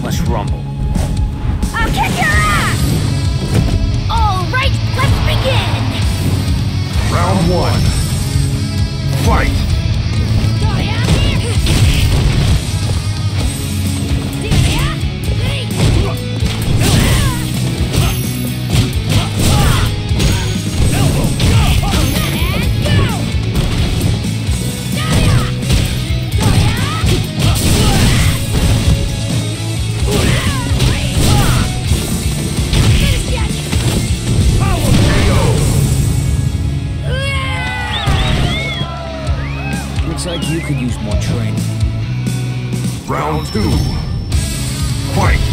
Let's rumble. I'll kick your ass! Alright, let's begin! Round one. Fight! Looks like you could use more training. Round two. Fight!